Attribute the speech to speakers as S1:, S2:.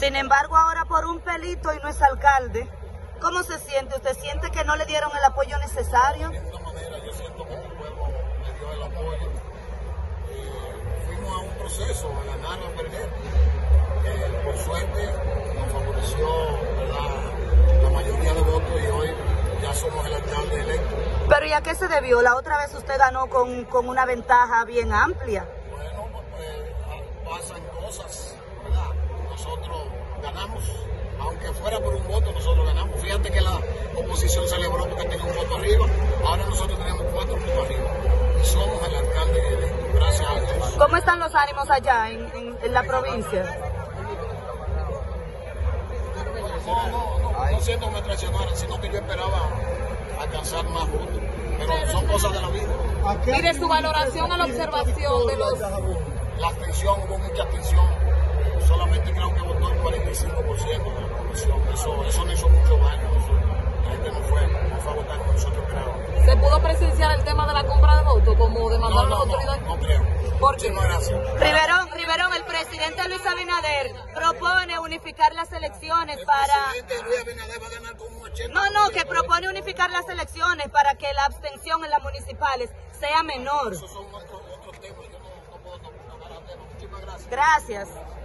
S1: Sin embargo, ahora por un pelito y no es alcalde, ¿cómo se siente? ¿Usted siente que no le dieron el apoyo necesario?
S2: De ninguna manera, yo siento que el pueblo me dio el apoyo. Fuimos a un proceso, a ganar o a perder. Por suerte nos favoreció la mayoría de votos y hoy ya somos el alcalde electo.
S1: Pero ¿y a qué se debió? La otra vez usted ganó con una ventaja bien amplia.
S2: Bueno, pasan cosas, ¿verdad? Nosotros ganamos, aunque fuera por un voto, nosotros ganamos. Fíjate que la oposición celebró porque tenía un voto arriba, ahora nosotros tenemos 4 votos arriba y somos el alcalde electo, gracias a Dios.
S1: ¿Cómo están los ánimos allá en la provincia?
S2: No siento que me traicionaran, sino que yo esperaba alcanzar más votos, pero son cosas de la vida.
S3: Y de su valoración a la observación de los...
S2: La abstención, hubo mucha abstención, solamente creo que votó el 45% de la población, eso no hizo mucho daño a nosotros, la gente no fue a votar como nosotros esperábamos.
S3: ¿Se pudo presenciar el tema de la compra de votos como demandaron las autoridades?
S2: No creo.
S3: ¿Por qué?
S2: Muchísimas gracias.
S1: Riverón, el presidente Luis Abinader propone unificar las elecciones para...
S2: El presidente Luis Abinader va a ganar con un 80%.
S1: No, que propone unificar las elecciones para que la abstención en las municipales sea menor.
S2: Esos son otros temas, yo no puedo tocar a temas. Muchísimas gracias.
S1: Gracias.